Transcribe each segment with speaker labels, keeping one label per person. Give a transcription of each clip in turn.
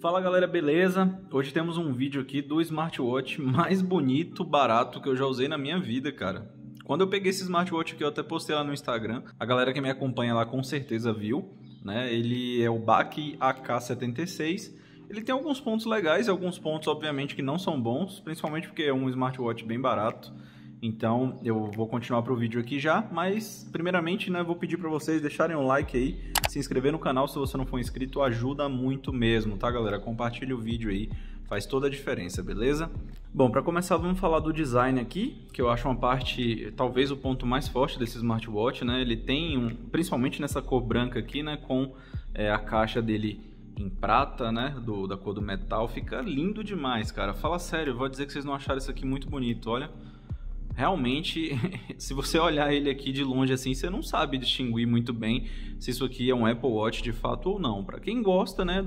Speaker 1: Fala galera, beleza? Hoje temos um vídeo aqui do smartwatch mais bonito, barato que eu já usei na minha vida, cara. Quando eu peguei esse smartwatch aqui, eu até postei lá no Instagram. A galera que me acompanha lá com certeza viu, né? Ele é o BAC AK76. Ele tem alguns pontos legais e alguns pontos, obviamente, que não são bons, principalmente porque é um smartwatch bem barato. Então, eu vou continuar pro vídeo aqui já, mas primeiramente, né, vou pedir para vocês deixarem um like aí, se inscrever no canal se você não for inscrito, ajuda muito mesmo, tá, galera? Compartilha o vídeo aí, faz toda a diferença, beleza? Bom, para começar, vamos falar do design aqui, que eu acho uma parte, talvez o ponto mais forte desse smartwatch, né? Ele tem, principalmente nessa cor branca aqui, né, com a caixa dele em prata, né, da cor do metal, fica lindo demais, cara. Fala sério, eu vou dizer que vocês não acharam isso aqui muito bonito, olha. Realmente, se você olhar ele aqui de longe assim, você não sabe distinguir muito bem se isso aqui é um Apple Watch de fato ou não. Para quem gosta, né,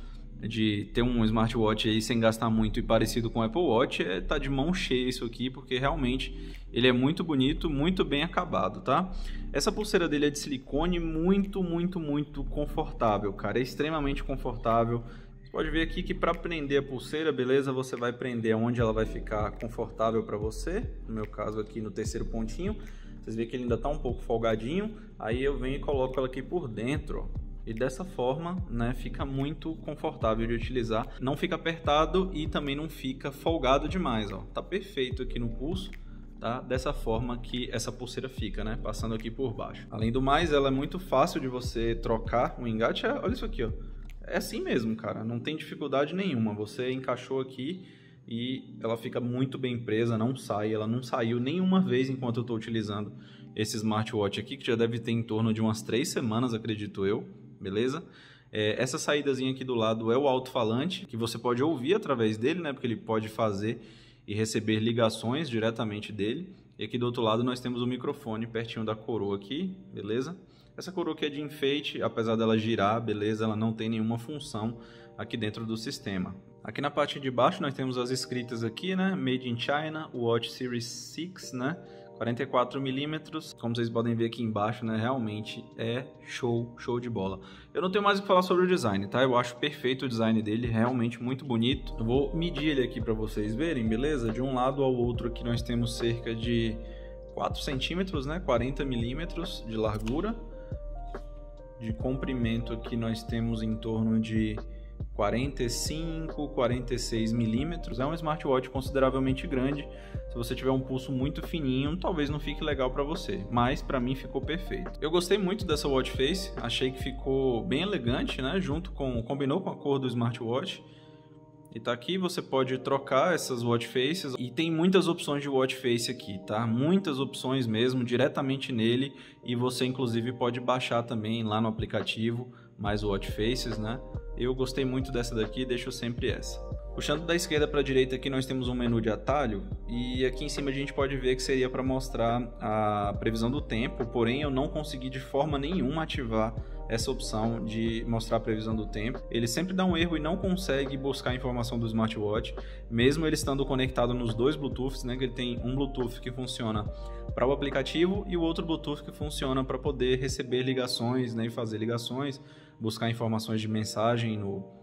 Speaker 1: de ter um smartwatch aí sem gastar muito e parecido com o Apple Watch, tá de mão cheia isso aqui, porque realmente ele é muito bonito, muito bem acabado, tá? Essa pulseira dele é de silicone, muito confortável, cara, é extremamente confortável. Pode ver aqui que para prender a pulseira, beleza, você vai prender onde ela vai ficar confortável para você. No meu caso aqui no terceiro pontinho, vocês veem que ele ainda está um pouco folgadinho. Aí eu venho e coloco ela aqui por dentro, ó. E dessa forma, né, fica muito confortável de utilizar. Não fica apertado e também não fica folgado demais, ó. Tá perfeito aqui no pulso, tá? Dessa forma que essa pulseira fica, né, passando aqui por baixo. Além do mais, ela é muito fácil de você trocar o engate. Olha isso aqui, ó. É assim mesmo, cara, não tem dificuldade nenhuma. Você encaixou aqui e ela fica muito bem presa, não sai. Ela não saiu nenhuma vez enquanto eu estou utilizando esse smartwatch aqui, que já deve ter em torno de umas 3 semanas, acredito eu, beleza? Essa saídazinha aqui do lado é o alto-falante, que você pode ouvir através dele, né? Porque ele pode fazer e receber ligações diretamente dele. E aqui do outro lado nós temos o microfone pertinho da coroa aqui, beleza? Essa coroa aqui é de enfeite, apesar dela girar, beleza, ela não tem nenhuma função aqui dentro do sistema. Aqui na parte de baixo nós temos as escritas aqui, né? Made in China, Watch Series 6, né? 44mm, como vocês podem ver aqui embaixo, né? Realmente é show de bola. Eu não tenho mais o que falar sobre o design, tá? Eu acho perfeito o design dele, realmente muito bonito. Eu vou medir ele aqui para vocês verem, beleza? De um lado ao outro aqui nós temos cerca de 4 centímetros, né? 40mm de largura. De comprimento aqui nós temos em torno de 45, 46 milímetros. É um smartwatch consideravelmente grande. Se você tiver um pulso muito fininho, talvez não fique legal para você, mas para mim ficou perfeito. Eu gostei muito dessa watch face, achei que ficou bem elegante, né? Combinou com a cor do smartwatch. E tá aqui, você pode trocar essas watch faces e tem muitas opções de watch face aqui, tá? Muitas opções mesmo, diretamente nele, e você inclusive pode baixar também lá no aplicativo mais watch faces, né? Eu gostei muito dessa daqui, deixo sempre essa. Puxando da esquerda para a direita aqui nós temos um menu de atalho e aqui em cima a gente pode ver que seria para mostrar a previsão do tempo, porém eu não consegui de forma nenhuma ativar essa opção de mostrar a previsão do tempo. Ele sempre dá um erro e não consegue buscar a informação do smartwatch, mesmo ele estando conectado nos dois Bluetooths, né? Que ele tem um Bluetooth que funciona para o aplicativo e o outro Bluetooth que funciona para poder receber ligações, né? E fazer ligações, buscar informações de mensagem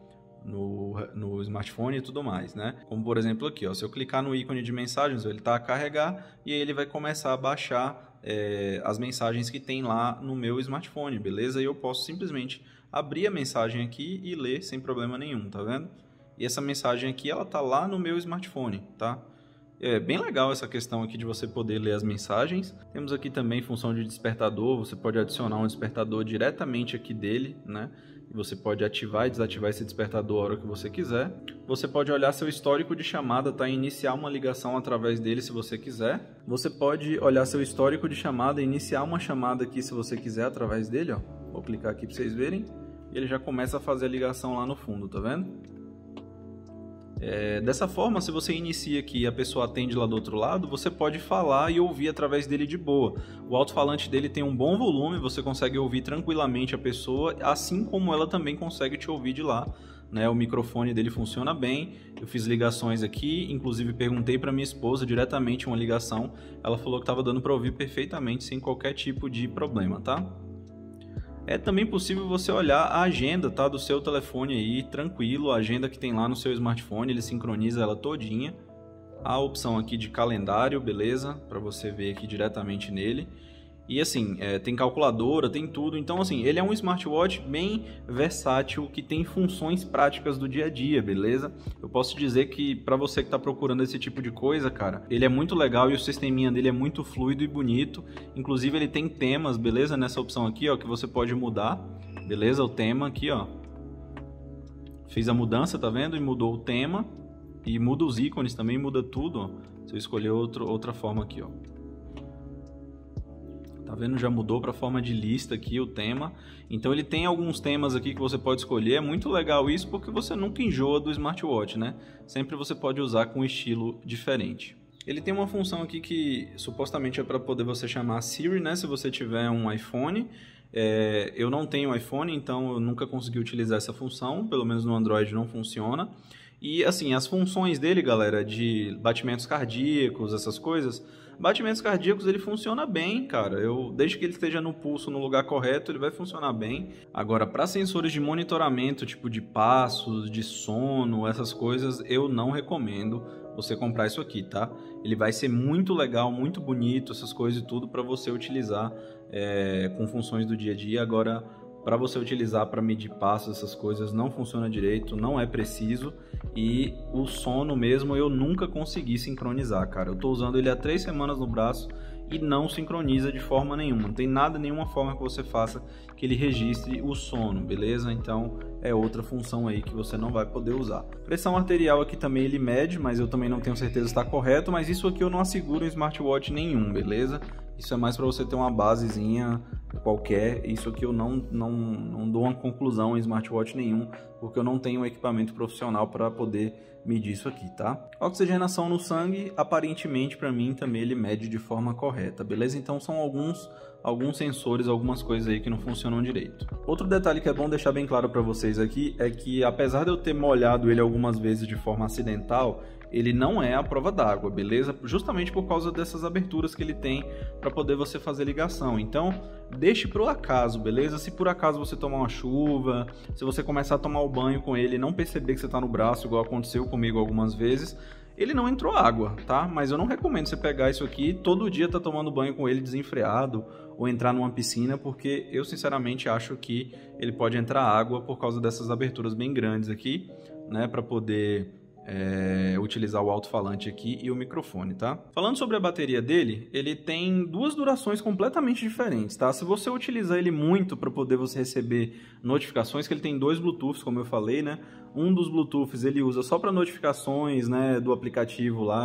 Speaker 1: no smartphone e tudo mais, né? Como por exemplo aqui, ó, se eu clicar no ícone de mensagens, ele está a carregar e aí ele vai começar a baixar as mensagens que tem lá no meu smartphone, beleza? E eu posso simplesmente abrir a mensagem aqui e ler sem problema nenhum, tá vendo? E essa mensagem aqui, ela tá lá no meu smartphone, tá? É bem legal essa questão aqui de você poder ler as mensagens. Temos aqui também função de despertador, você pode adicionar um despertador diretamente aqui dele, né? E você pode ativar e desativar esse despertador a hora que você quiser. Você pode olhar seu histórico de chamada, tá? E iniciar uma ligação através dele se você quiser. Você pode olhar seu histórico de chamada e iniciar uma chamada aqui se você quiser através dele, ó. Vou clicar aqui para vocês verem. E ele já começa a fazer a ligação lá no fundo, tá vendo? Dessa forma, se você inicia aqui e a pessoa atende lá do outro lado, você pode falar e ouvir através dele de boa. O alto-falante dele tem um bom volume, você consegue ouvir tranquilamente a pessoa, assim como ela também consegue te ouvir de lá, né? O microfone dele funciona bem, eu fiz ligações aqui, inclusive perguntei para minha esposa diretamente uma ligação, ela falou que estava dando para ouvir perfeitamente, sem qualquer tipo de problema, tá? É também possível você olhar a agenda, tá, do seu telefone aí, tranquilo, a agenda que tem lá no seu smartphone, ele sincroniza ela todinha. A opção aqui de calendário, beleza? Para você ver aqui diretamente nele. E assim, tem calculadora, tem tudo. Então assim, ele é um smartwatch bem versátil, que tem funções práticas do dia a dia, beleza? Eu posso dizer que para você que está procurando esse tipo de coisa, cara, ele é muito legal e o sisteminha dele é muito fluido e bonito. Inclusive ele tem temas, beleza? Nessa opção aqui, ó, que você pode mudar, beleza? O tema aqui, ó. Fiz a mudança, tá vendo? E mudou o tema. E muda os ícones também, muda tudo, ó. Se eu escolher outra forma aqui, ó. Tá vendo? Já mudou para forma de lista aqui o tema. Então ele tem alguns temas aqui que você pode escolher. É muito legal isso porque você nunca enjoa do smartwatch, né? Sempre você pode usar com um estilo diferente. Ele tem uma função aqui que supostamente é para poder você chamar a Siri, né? Se você tiver um iPhone. Eu não tenho iPhone, então eu nunca consegui utilizar essa função. Pelo menos no Android não funciona. E assim, as funções dele, galera, de batimentos cardíacos, essas coisas, batimentos cardíacos ele funciona bem, cara. Desde que ele esteja no pulso no lugar correto, ele vai funcionar bem. Agora, para sensores de monitoramento, tipo de passos, de sono, essas coisas, eu não recomendo você comprar isso aqui, tá? Ele vai ser muito legal, muito bonito, essas coisas e tudo para você utilizar com funções do dia a dia. Agora, para você utilizar para medir passos, essas coisas, não funciona direito, não é preciso. E o sono mesmo eu nunca consegui sincronizar, cara. Eu tô usando ele há 3 semanas no braço e não sincroniza de forma nenhuma. Não tem nada, nenhuma forma que você faça que ele registre o sono, beleza? Então é outra função aí que você não vai poder usar. Pressão arterial aqui também ele mede, mas eu também não tenho certeza se está correto. Mas isso aqui eu não asseguro em smartwatch nenhum, beleza? Isso é mais para você ter uma basezinha qualquer. Isso aqui eu não dou uma conclusão em smartwatch nenhum, porque eu não tenho um equipamento profissional para poder medir isso aqui, tá? Oxigenação no sangue, aparentemente para mim também ele mede de forma correta, beleza? Então são alguns sensores, algumas coisas aí que não funcionam direito. Outro detalhe que é bom deixar bem claro para vocês aqui é que apesar de eu ter molhado ele algumas vezes de forma acidental, ele não é a prova d'água, beleza? Justamente por causa dessas aberturas que ele tem para poder você fazer ligação. Então, deixe pro acaso, beleza? Se por acaso você tomar uma chuva, se você começar a tomar o banho com ele e não perceber que você está no braço, igual aconteceu comigo algumas vezes, ele não entrou água, tá? Mas eu não recomendo você pegar isso aqui e todo dia tá tomando banho com ele desenfreado ou entrar numa piscina, porque eu sinceramente acho que ele pode entrar água por causa dessas aberturas bem grandes aqui, né? Para poder utilizar o alto-falante aqui e o microfone, tá? Falando sobre a bateria dele, ele tem duas durações completamente diferentes, tá? Se você utilizar ele muito para poder você receber notificações, que ele tem 2 Bluetooths, como eu falei, né? Um dos Bluetooths ele usa só para notificações, né, do aplicativo lá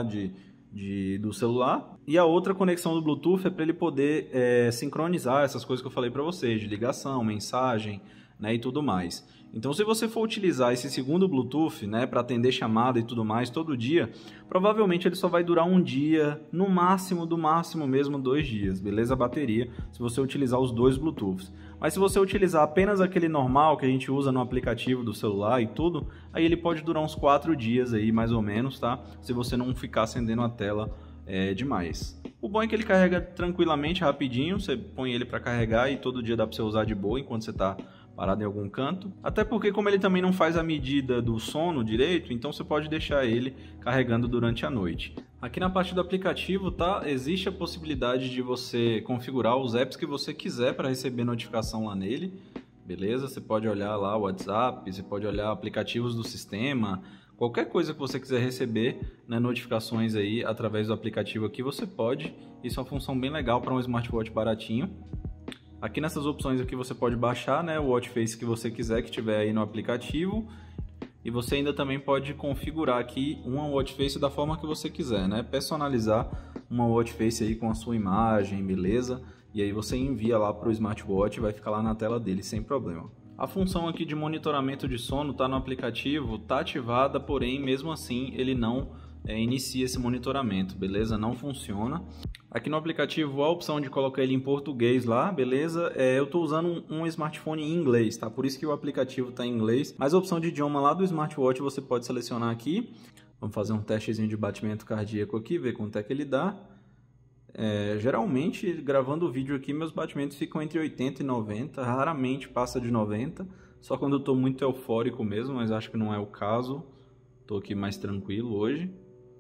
Speaker 1: do celular, e a outra conexão do Bluetooth é para ele poder sincronizar essas coisas que eu falei para vocês, de ligação, mensagem, né, e tudo mais. Então, se você for utilizar esse segundo Bluetooth, né, para atender chamada e tudo mais todo dia, provavelmente ele só vai durar um dia, no máximo, do máximo mesmo 2 dias, beleza? A bateria, se você utilizar os 2 Bluetooths. Mas se você utilizar apenas aquele normal que a gente usa no aplicativo do celular e tudo, aí ele pode durar uns 4 dias aí, mais ou menos, tá? Se você não ficar acendendo a tela demais. O bom é que ele carrega tranquilamente, rapidinho, você põe ele para carregar e todo dia dá para você usar de boa enquanto você está parado em algum canto. Até porque como ele também não faz a medida do sono direito, então você pode deixar ele carregando durante a noite. Aqui na parte do aplicativo, tá? Existe a possibilidade de você configurar os apps que você quiser para receber notificação lá nele. Beleza? Você pode olhar lá o WhatsApp, você pode olhar aplicativos do sistema, qualquer coisa que você quiser receber, né, notificações aí através do aplicativo aqui, você pode. Isso é uma função bem legal para um smartwatch baratinho. Aqui nessas opções aqui você pode baixar, né, o watch face que você quiser que tiver aí no aplicativo. E você ainda também pode configurar aqui uma watch face da forma que você quiser, né? Personalizar uma watch face aí com a sua imagem, beleza? E aí você envia lá para o smartwatch e vai ficar lá na tela dele sem problema. A função aqui de monitoramento de sono está no aplicativo, está ativada, porém mesmo assim ele não inicia esse monitoramento, beleza? Não funciona. Aqui no aplicativo a opção de colocar ele em português lá, beleza? Eu estou usando um smartphone em inglês, tá? Por isso que o aplicativo está em inglês. Mas a opção de idioma lá do smartwatch você pode selecionar aqui. Vamos fazer um testezinho de batimento cardíaco aqui, ver quanto é que ele dá. Geralmente, gravando o vídeo aqui, meus batimentos ficam entre 80 e 90, raramente passa de 90, só quando eu tô muito eufórico mesmo, mas acho que não é o caso. Tô aqui mais tranquilo hoje.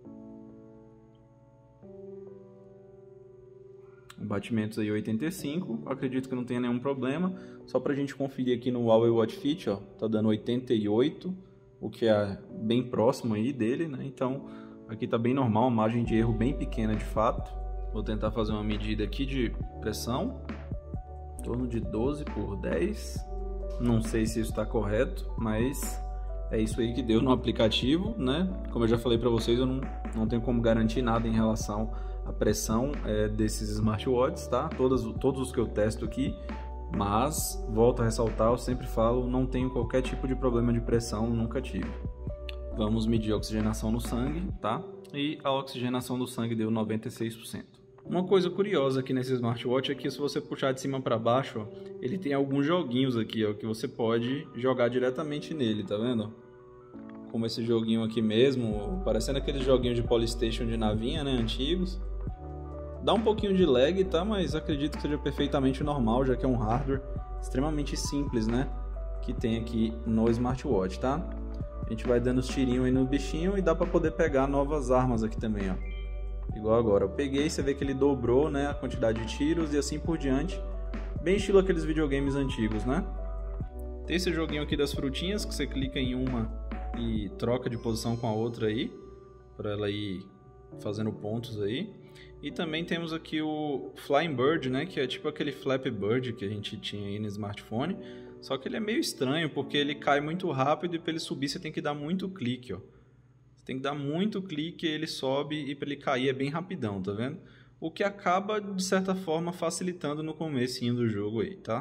Speaker 1: Batimentos aí 85, acredito que não tenha nenhum problema. Só pra gente conferir aqui no Huawei Watch Fit, ó, tá dando 88, o que é bem próximo aí dele, né? Então, aqui tá bem normal, uma margem de erro bem pequena de fato. Vou tentar fazer uma medida aqui de pressão, em torno de 12 por 10. Não sei se isso está correto, mas é isso aí que deu no aplicativo, né? Como eu já falei para vocês, eu não tenho como garantir nada em relação à pressão desses smartwatches, tá? Todos os que eu testo aqui, mas volto a ressaltar, eu sempre falo, não tenho qualquer tipo de problema de pressão, nunca tive. Vamos medir a oxigenação no sangue, tá? E a oxigenação do sangue deu 96%. Uma coisa curiosa aqui nesse smartwatch é que se você puxar de cima para baixo, ó, ele tem alguns joguinhos aqui, ó, que você pode jogar diretamente nele, tá vendo? Como esse joguinho aqui mesmo, parecendo aqueles joguinhos de Polystation de navinha, né, antigos. Dá um pouquinho de lag, tá? Mas acredito que seja perfeitamente normal, já que é um hardware extremamente simples, né, que tem aqui no smartwatch, tá? A gente vai dando os tirinhos aí no bichinho e dá para poder pegar novas armas aqui também, ó. Igual agora, eu peguei, você vê que ele dobrou, né, a quantidade de tiros e assim por diante. Bem estilo aqueles videogames antigos, né? Tem esse joguinho aqui das frutinhas, que você clica em uma e troca de posição com a outra aí, para ela ir fazendo pontos aí. E também temos aqui o Flying Bird, né, que é tipo aquele Flappy Bird que a gente tinha aí no smartphone. Só que ele é meio estranho, porque ele cai muito rápido e para ele subir você tem que dar muito clique, ó. Tem que dar muito clique, ele sobe e para ele cair é bem rapidão, tá vendo? O que acaba, de certa forma, facilitando no comecinho do jogo aí, tá?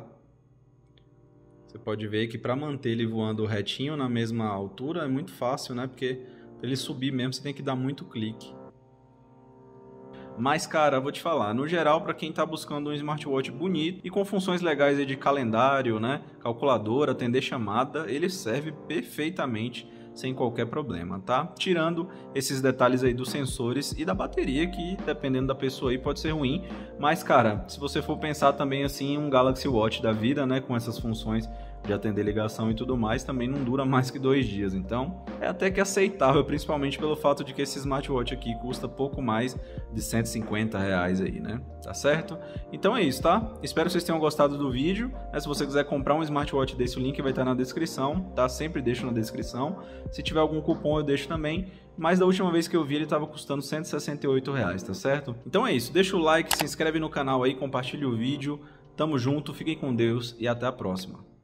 Speaker 1: Você pode ver que para manter ele voando retinho na mesma altura é muito fácil, né? Porque para ele subir mesmo você tem que dar muito clique. Mas, cara, eu vou te falar, no geral, para quem tá buscando um smartwatch bonito e com funções legais aí de calendário, né? Calculadora, atender chamada, ele serve perfeitamente sem qualquer problema, tá? Tirando esses detalhes aí dos sensores e da bateria, que dependendo da pessoa aí pode ser ruim, mas cara, se você for pensar também assim em um Galaxy Watch da vida, né, com essas funções de atender ligação e tudo mais, também não dura mais que 2 dias, então é até que aceitável, principalmente pelo fato de que esse smartwatch aqui custa pouco mais de R$150 aí, né? Tá certo? Então é isso, tá? Espero que vocês tenham gostado do vídeo, se você quiser comprar um smartwatch desse, o link vai estar na descrição, tá? Sempre deixo na descrição, se tiver algum cupom eu deixo também, mas da última vez que eu vi ele estava custando R$168, tá certo? Então é isso, deixa o like, se inscreve no canal aí, compartilha o vídeo, tamo junto, fiquem com Deus e até a próxima.